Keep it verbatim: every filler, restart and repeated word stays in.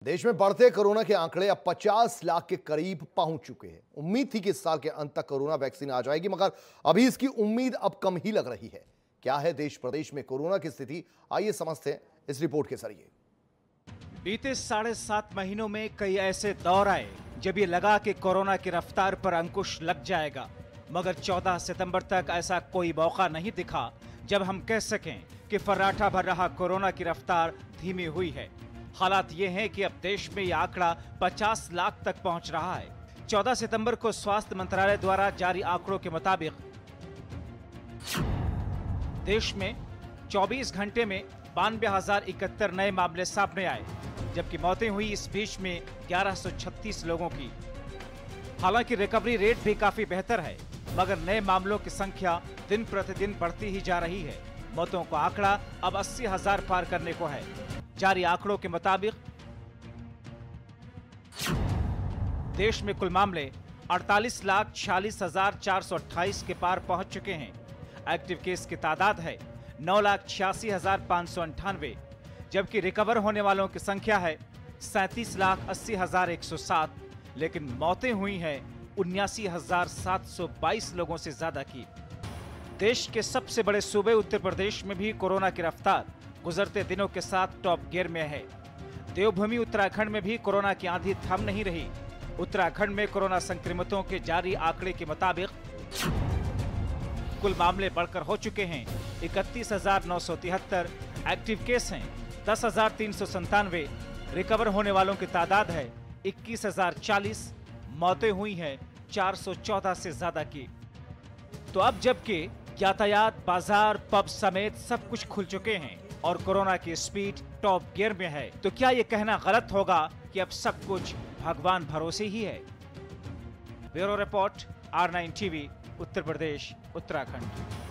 देश में बढ़ते कोरोना के आंकड़े अब पचास लाख के करीब पहुंच चुके हैं। उम्मीद थी कि इस साल के अंत तक कोरोना वैक्सीन आ जाएगी, मगर अभी इसकी उम्मीद अब कम ही लग रही है। क्या है देश प्रदेश में कोरोना की स्थिति, आइए समझते हैं इस रिपोर्ट के जरिए। बीते साढ़े सात महीनों में कई ऐसे दौर आए जब ये लगा कि कोरोना की रफ्तार पर अंकुश लग जाएगा, मगर चौदह सितंबर तक ऐसा कोई मौका नहीं दिखा जब हम कह सकें कि फर्राटा भर रहा कोरोना की रफ्तार धीमी हुई है। हालात ये हैं कि अब देश में यह आंकड़ा पचास लाख तक पहुंच रहा है। चौदह सितंबर को स्वास्थ्य मंत्रालय द्वारा जारी आंकड़ों के मुताबिक देश में चौबीस घंटे में बानवे हजार इकहत्तर नए मामले सामने आए, जबकि मौतें हुई इस बीच में ग्यारह सौ छत्तीस लोगों की। हालांकि रिकवरी रेट भी काफी बेहतर है, मगर नए मामलों की संख्या दिन प्रतिदिन बढ़ती ही जा रही है। मौतों का आंकड़ा अब अस्सी हजार पार करने को है। जारी आंकड़ों के मुताबिक देश में कुल मामले अड़तालीस लाख छियालीस हजार चार सौ अट्ठाईस के पार पहुंच चुके हैं। एक्टिव केस की तादाद है नौ लाख छियासी हजार पांच सौ अंठानवे, जबकि रिकवर होने वालों की संख्या है सैंतीस लाख अस्सी हजार एक सौ सात, लेकिन मौतें हुई हैं उन्यासी हजार सात सौ बाईस लोगों से ज्यादा की। देश के सबसे बड़े सूबे उत्तर प्रदेश में भी कोरोना की रफ्तार गुजरते दिनों के साथ टॉप गियर में है। देवभूमि उत्तराखंड में भी कोरोना की आंधी थम नहीं रही। उत्तराखंड में कोरोना संक्रमितों के जारी आंकड़े के मुताबिक कुल मामले बढ़कर हो चुके हैं इकतीस हजार नौ सौ तिहत्तर, एक्टिव केस हैं दस हजार तीन सौ संतानवे, रिकवर होने वालों की तादाद है इक्कीस हजार चालीस, मौतें हुई हैं चार सौ चौदह से ज्यादा की। तो अब जबकि यातायात, बाजार, पब समेत सब कुछ खुल चुके हैं और कोरोना की स्पीड टॉप गियर में है, तो क्या ये कहना गलत होगा कि अब सब कुछ भगवान भरोसे ही है? Bureau report, R nine TV, Uttar Pradesh, Uttarakhand.